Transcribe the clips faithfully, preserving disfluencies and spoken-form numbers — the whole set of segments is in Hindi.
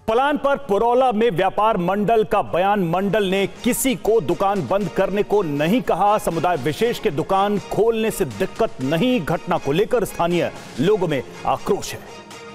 पलान पर पुरौला में व्यापार मंडल का बयान। मंडल ने किसी को दुकान बंद करने को नहीं कहा। समुदाय विशेष के दुकान खोलने से दिक्कत नहीं। घटना को लेकर स्थानीय लोगों में आक्रोश है।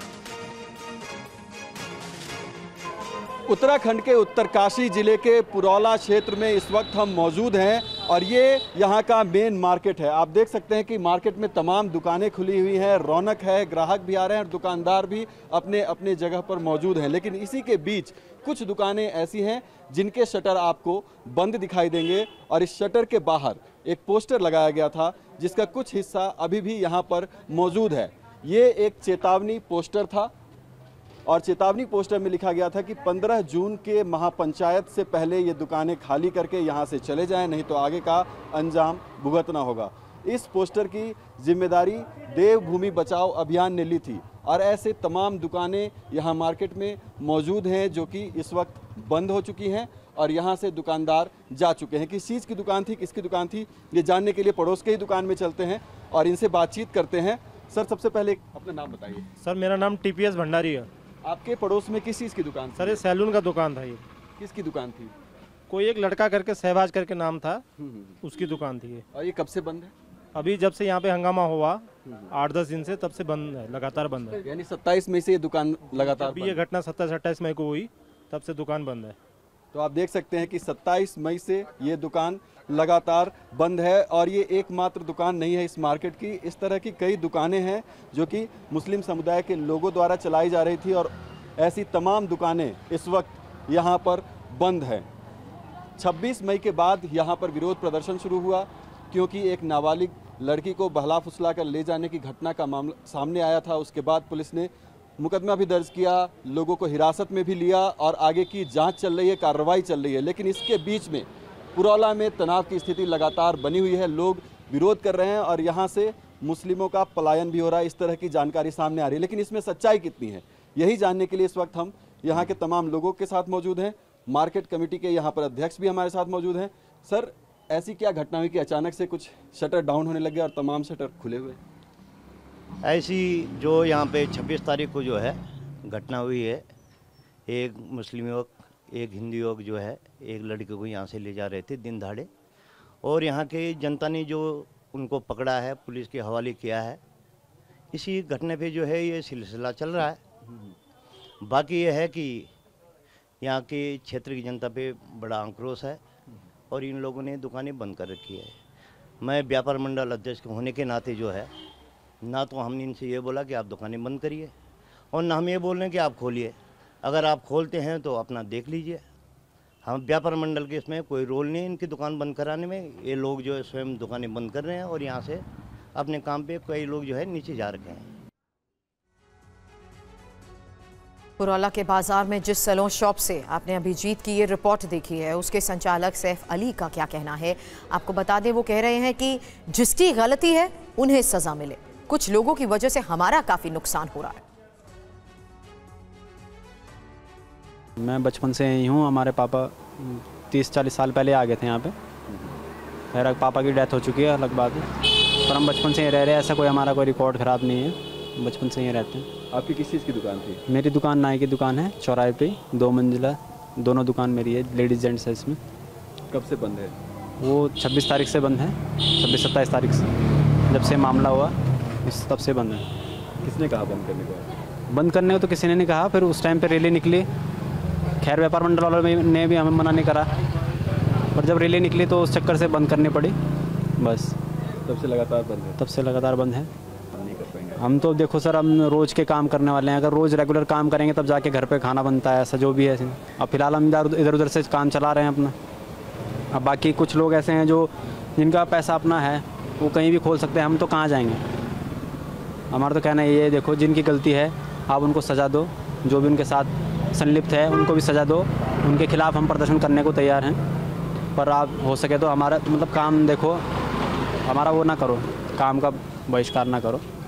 उत्तराखंड के उत्तरकाशी जिले के पुरौला क्षेत्र में इस वक्त हम मौजूद हैं और ये यहाँ का मेन मार्केट है। आप देख सकते हैं कि मार्केट में तमाम दुकानें खुली हुई हैं, रौनक है, ग्राहक भी आ रहे हैं और दुकानदार भी अपने अपने जगह पर मौजूद हैं। लेकिन इसी के बीच कुछ दुकानें ऐसी हैं जिनके शटर आपको बंद दिखाई देंगे और इस शटर के बाहर एक पोस्टर लगाया गया था जिसका कुछ हिस्सा अभी भी यहाँ पर मौजूद है। ये एक चेतावनी पोस्टर था और चेतावनी पोस्टर में लिखा गया था कि पंद्रह जून के महापंचायत से पहले ये दुकानें खाली करके यहाँ से चले जाएं, नहीं तो आगे का अंजाम भुगतना होगा। इस पोस्टर की जिम्मेदारी देवभूमि बचाओ अभियान ने ली थी और ऐसे तमाम दुकानें यहाँ मार्केट में मौजूद हैं जो कि इस वक्त बंद हो चुकी हैं और यहाँ से दुकानदार जा चुके हैं। किस चीज़ की दुकान थी, किसकी दुकान थी, ये जानने के लिए पड़ोस के ही दुकान में चलते हैं और इनसे बातचीत करते हैं। सर, सबसे पहले अपना नाम बताइए। सर, मेरा नाम टीपीएस भंडारी है। आपके पड़ोस में किस चीज़ की दुकान थी? सर, ये सैलून का दुकान था। ये किसकी दुकान थी? कोई एक लड़का करके सहबाज करके नाम था, उसकी दुकान थी ये। और ये कब से बंद है? अभी जब से यहाँ पे हंगामा हुआ आठ दस दिन से, तब से बंद है, लगातार बंद है। यानी सत्ताईस मई से ये दुकान लगातार अभी ये घटना सत्ताईस अट्ठाईस मई को हुई, तब से दुकान बंद है। तो आप देख सकते हैं कि सत्ताईस मई से ये दुकान लगातार बंद है और ये एकमात्र दुकान नहीं है इस मार्केट की। इस तरह की कई दुकानें हैं जो कि मुस्लिम समुदाय के लोगों द्वारा चलाई जा रही थी और ऐसी तमाम दुकानें इस वक्त यहाँ पर बंद हैं। छब्बीस मई के बाद यहाँ पर विरोध प्रदर्शन शुरू हुआ क्योंकि एक नाबालिग लड़की को बहला फुसला कर ले जाने की घटना का मामला सामने आया था। उसके बाद पुलिस ने मुकदमा भी दर्ज किया, लोगों को हिरासत में भी लिया और आगे की जांच चल रही है, कार्रवाई चल रही है। लेकिन इसके बीच में पुरौला में तनाव की स्थिति लगातार बनी हुई है। लोग विरोध कर रहे हैं और यहाँ से मुस्लिमों का पलायन भी हो रहा है। इस तरह की जानकारी सामने आ रही है, लेकिन इसमें सच्चाई कितनी है यही जानने के लिए इस वक्त हम यहाँ के तमाम लोगों के साथ मौजूद हैं। मार्केट कमेटी के यहाँ पर अध्यक्ष भी हमारे साथ मौजूद हैं। सर, ऐसी क्या घटना हुई कि अचानक से कुछ शटर डाउन होने लगे और तमाम शटर खुले हुए? ऐसी जो यहाँ पे छब्बीस तारीख को जो है घटना हुई है, एक मुस्लिम युवक एक हिंदू युवक जो है एक लड़के को यहाँ से ले जा रहे थे दिन दहाड़े और यहाँ के जनता ने जो उनको पकड़ा है, पुलिस के हवाले किया है। इसी घटने पे जो है ये सिलसिला चल रहा है। बाकी ये है कि यहाँ के क्षेत्र की जनता पे बड़ा आक्रोश है और इन लोगों ने दुकानें बंद कर रखी है। मैं व्यापार मंडल अध्यक्ष होने के नाते जो है, ना तो हमने इनसे ये बोला कि आप दुकानें बंद करिए और ना हम ये बोल रहे हैं कि आप खोलिए। अगर आप खोलते हैं तो अपना देख लीजिए। हम व्यापार मंडल के इसमें कोई रोल नहीं है इनकी दुकान बंद कराने में। ये लोग जो है स्वयं दुकानें बंद कर रहे हैं और यहाँ से अपने काम पे कई लोग जो है नीचे जा रखे हैं। पुरौला के बाजार में जिस सैलून शॉप से आपने अभिजीत की ये रिपोर्ट देखी है, उसके संचालक सैफ अली का क्या कहना है आपको बता दें। वो कह रहे हैं कि जिसकी गलती है उन्हें सजा मिले। कुछ लोगों की वजह से हमारा काफी नुकसान हो रहा है। मैं बचपन से यहीं हूँ। हमारे पापा तीस चालीस साल पहले आ गए थे यहाँ पे। मेरा पापा की डेथ हो चुकी है, अलग बात है, पर हम बचपन से ही रह रहे हैं। ऐसा कोई हमारा कोई रिकॉर्ड ख़राब नहीं है, बचपन से ही रहते हैं। आपकी किस चीज़ की दुकान थी? मेरी दुकान नाई की दुकान है, चौराहे पे, दो मंजिला, दोनों दुकान मेरी है, लेडीज़ जेंट्स है। इसमें कब से बंद है? वो छब्बीस तारीख से बंद है, छब्बीस सत्ताईस तारीख से, जब से मामला हुआ इस तब से बंद है। किसने कहा बंद करने को? बंद करने को तो किसी ने नहीं कहा। फिर उस टाइम पर रैली निकली, खैर व्यापार मंडल वालों ने भी हमें मना नहीं करा, पर जब रैली निकली तो उस चक्कर से बंद करनी पड़ी। बस तब से लगातार बंद है। तब से लगातार बंद है। हम नहीं कर पाएंगे। हम तो देखो सर, हम रोज़ के काम करने वाले हैं। अगर रोज़ रेगुलर काम करेंगे तब जाके घर पे खाना बनता है, ऐसा जो भी है। अब फिलहाल हम इधर उधर से काम चला रहे हैं अपना। अब बाकी कुछ लोग ऐसे हैं जो जिनका पैसा अपना है, वो कहीं भी खोल सकते हैं, हम तो कहाँ जाएंगे। हमारा तो कहना ये है, देखो जिनकी गलती है आप उनको सज़ा दो, जो भी उनके साथ संलिप्त है उनको भी सज़ा दो। उनके खिलाफ़ हम प्रदर्शन करने को तैयार हैं, पर आप हो सके तो हमारा मतलब काम देखो, हमारा वो ना करो, काम का बहिष्कार ना करो।